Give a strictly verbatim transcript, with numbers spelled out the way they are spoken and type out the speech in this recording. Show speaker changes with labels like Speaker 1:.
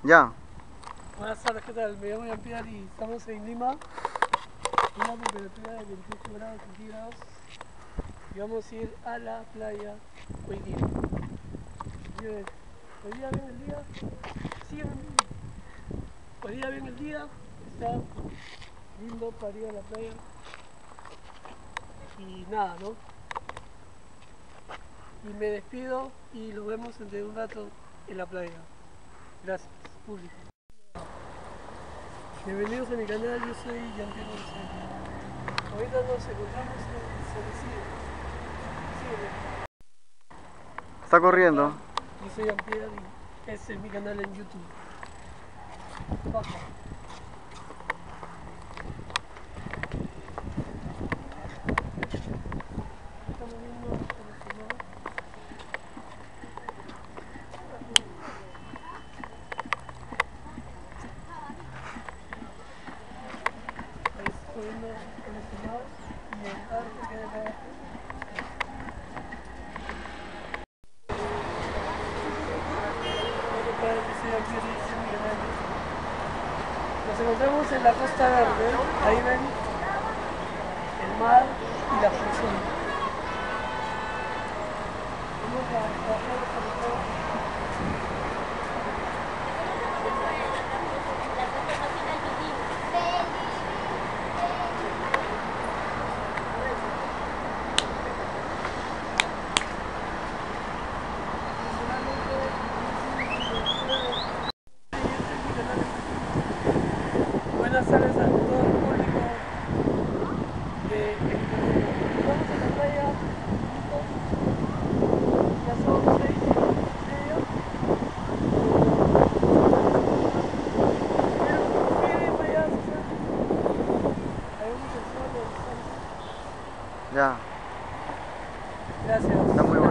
Speaker 1: Ya.
Speaker 2: Buenas tardes, ¿qué tal? Me llamo Jean-Pierre y estamos en Lima, una temperatura de veintiocho grados centígrados y vamos a ir a la playa hoy día. Bien, hoy día bien el día, sí, bien el día. Hoy día bien el día, está lindo para ir a la playa y nada, ¿no? Y me despido y nos vemos dentro de un rato en la playa. Gracias, público. Bienvenidos a mi canal, yo soy Jean-Pierre González. Ahorita nos encontramos en San Isidro. Sí,
Speaker 1: Está corriendo.
Speaker 2: yo soy Jean-Pierre y este es mi canal en YouTube. Baja. Estamos viendo el estimado. Ahí estoy viendo el estimado y el arte que hay acá abajo. Nos encontramos en la Costa Verde, ahí ven el mar y la persona. Vamos a bajar por todo. Buenas tardes a todo el público de vamos a la playa, ya son seis y media. Pero miren para allá, ahí vemos el sol, el sol.
Speaker 1: Ya.
Speaker 2: Gracias.
Speaker 1: Está muy